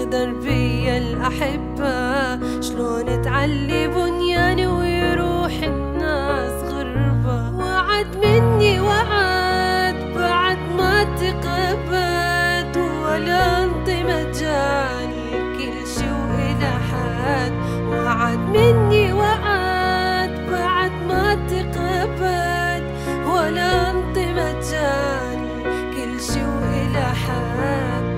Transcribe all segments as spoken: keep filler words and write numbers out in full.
دربي الأحبة، شلون تعلي بنياني ويروح الناس غربة. وعد مني وعد بعد ما تقبت، ولا انطي مجاني كل شي وإلى حد. وعد مني وعد بعد ما تقبت، ولا انطي مجاني كل شي وإلى حد.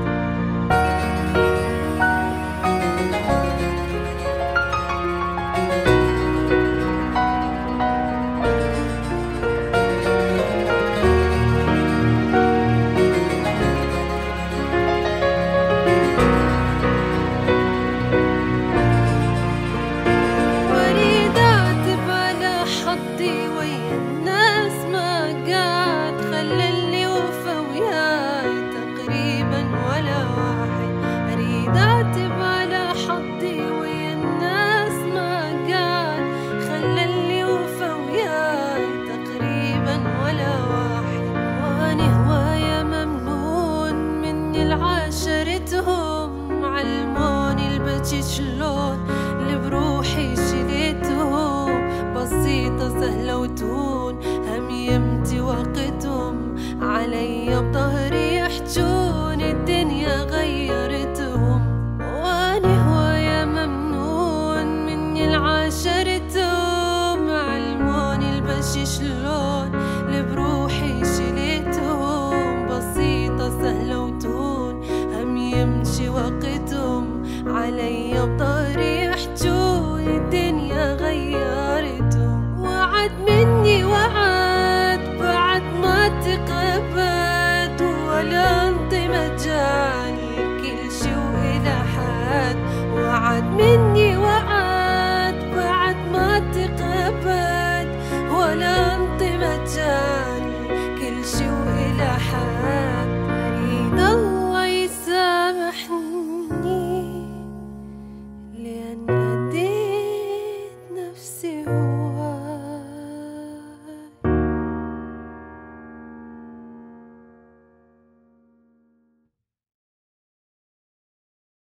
علموني البكي شلون اللي بروحي شليتهم، بسيطة سهلة وتهون هم يمتي وقتهم. علي بظهري يحجون الدنيا غيرتهم، واني هواية ممنون مني العاشرتهم. علموني البكي شلون اللي بروحي شليتهم، بسيطة سهلة وتهون هم يمشي وقتهم. علي بظهري يحجون الدنيا غيرتهم. وعد مني وعد بعد ما تقبت، ولا انطي مجال